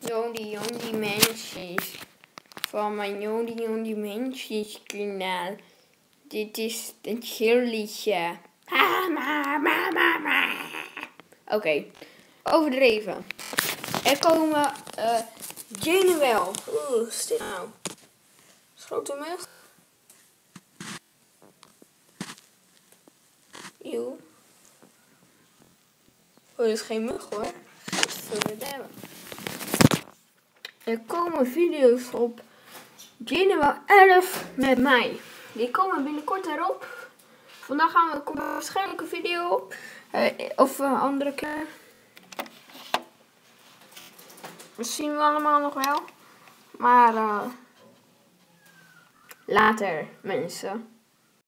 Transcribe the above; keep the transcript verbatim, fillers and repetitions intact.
Jody Jody Mensjes van mijn Jody Jody Mensjes kanaal. Dit is een chillliedje. Oké, okay. Overdreven. Er komen uh, Januel. Oeh, stil nou. Grote mug. Eeuw. Oh, dit is geen mug hoor. Godverdomme. Er komen video's op Januel elf met mij. Die komen binnenkort erop. Vandaag gaan we, komt er waarschijnlijk een video op. Uh, of een uh, andere keer. Dat zien we allemaal nog wel. Maar uh, later mensen.